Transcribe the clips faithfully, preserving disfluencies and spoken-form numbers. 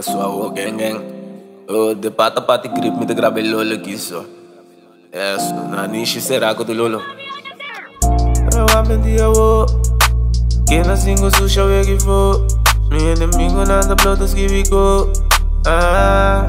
sua o gang gang. Oh, de pata pati grip me de grabe lolo kiso. Yes, na nishi será que tu lolo. Rawa bendia wo. Que na singo susha we que for. Mi inimigo nada plotas que vico. Ah.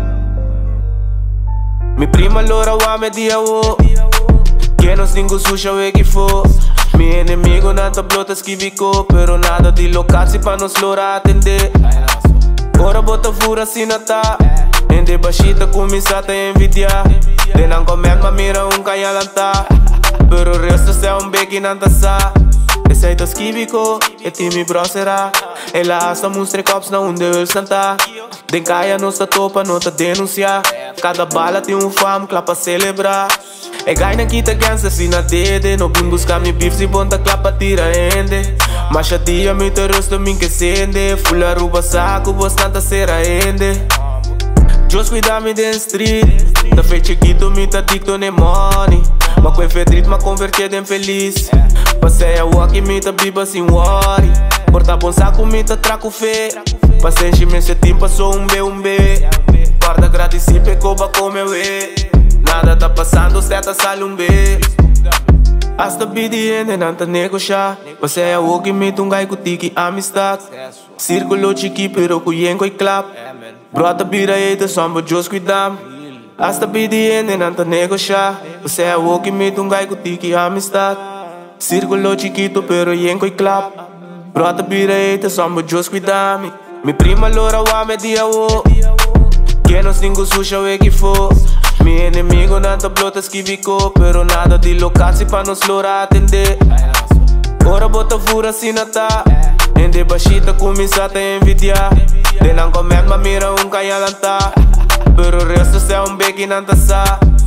Mi prima lora wa me dia wo. Que na singo susha we que for. Mi inimigo nada plotas que vico. Pero nada de locatie pa nos lora atender. Ora bota fura sinata. Ende bashita começata a envidiar. De não comer ma mira um canhalanta. Pero o resto é um beque nanta sa. Esse aí tas kibico, e time bro será. Ela hasta mostra cops na onde eu senta. Den caia não está topa, não tá denunciar. Cada bala tem um fam, clapa celebrar. E gai na kita gansa si na dede. No bim buscar mi beef si bonta clapa tira ende. Mas a dia me te rosto min que sende. Fula ruba saco, bastante será ende. Just cuida-me den street. Da fei chiquito me tá dicto ne money. Ma quei fedrit ma convertido em feliz. Passei a walk e me tá biba sem worry. Porta bom saco me tá traco fé. Passei enchimento esse tempo passou um B, um B. Guarda agradeci pegou ba como eu é. Nada tá passando, certa sale um B. Hasta bidiende não tá negociar. Passei a walk e me tá um gai com tiki amistade. Círculo chiqui pero cuyen coi clap. Brota bira eita samba just cuidam. Hasta bidiende não tá negociar. Passei a walk e me tá um gai com tiki amistade. Círculo chiquito pero yen coi clap. Brota bira eita samba just cuidam. Mi prima lora wa me dia wo. Que no singo susha we que for. Mi inimigo não tá plotas que vico. Pero nada de locatie pa nos lora atender. Ora bota fura sinata. Ende bashita começata a envidiar. De não comer ma mira um canhalanta. Pero o resto é um beque nanta sa.